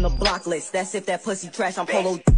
the block list. That's if that pussy trash, I'm polo.